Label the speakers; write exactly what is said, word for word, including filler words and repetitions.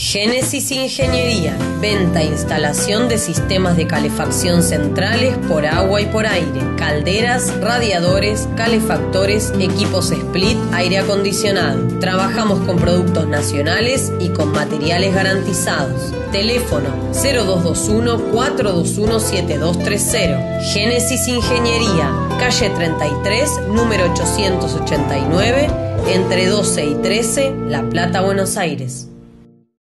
Speaker 1: Génesis Ingeniería, venta e instalación de sistemas de calefacción centrales por agua y por aire, calderas, radiadores, calefactores, equipos split, aire acondicionado. Trabajamos con productos nacionales y con materiales garantizados. Teléfono cero dos dos uno, cuatro dos uno, siete dos tres cero. Génesis Ingeniería, calle treinta y tres, número ochocientos ochenta y nueve, entre doce y trece, La Plata, Buenos Aires.